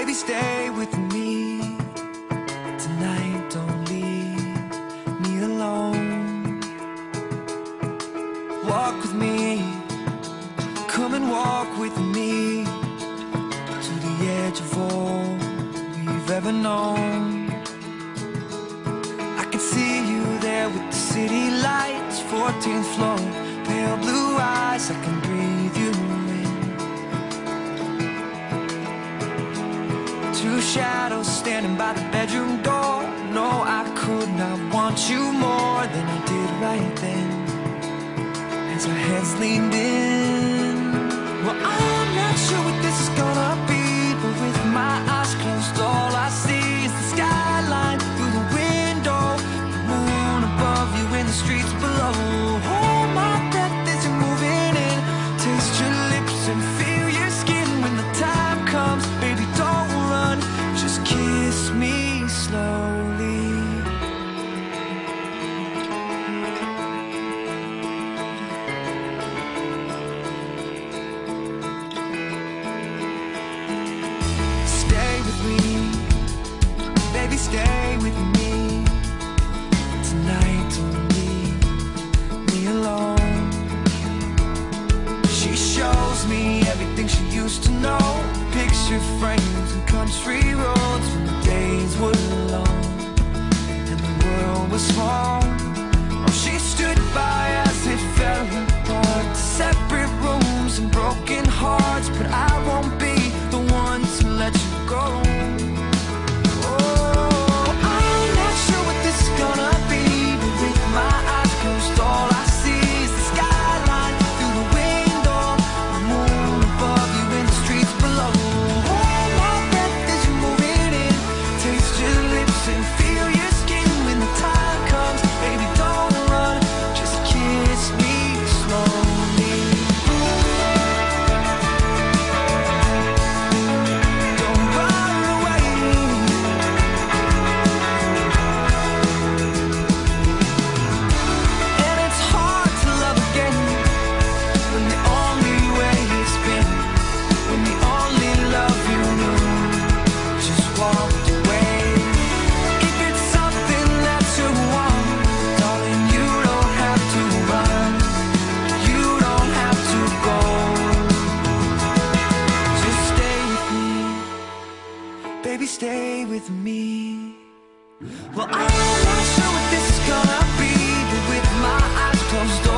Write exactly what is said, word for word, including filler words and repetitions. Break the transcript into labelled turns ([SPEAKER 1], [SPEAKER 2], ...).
[SPEAKER 1] Baby, stay with me tonight, don't leave me alone. Walk with me, come and walk with me to the edge of all we've ever known. I can see you there with the city lights, fourteenth floor, pale blue eyes, I can breathe you in. Two shadows standing by the bedroom door. No, I could not want you more than I did right then, as our heads leaned in. Well, I'm not sure what this is gonna be, but with my eyes closed, all I see is the skyline through the window, the moon above you and the streets below. Hold my breath as you're moving in, taste your lips and feel your skin. When the time comes, baby, don't run, just kiss me slowly. Baby, stay with me tonight, don't leave me alone. She shows me everything she used to know, picture frames and country roads when the days were long and the world was small. Oh, she stood by as it fell apart, separate rooms and broken hearts, but I won't be the one to let you go. Baby, stay with me. Well, I'm not sure what this is gonna be, but with my eyes closed